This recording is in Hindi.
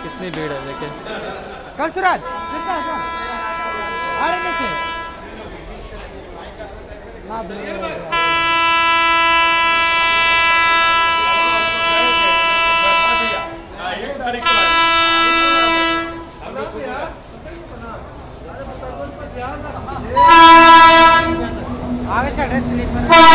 कितनी भीड़ है देखिए। चल सूरज अरे नीचे आगे चल रहे स्लीपर।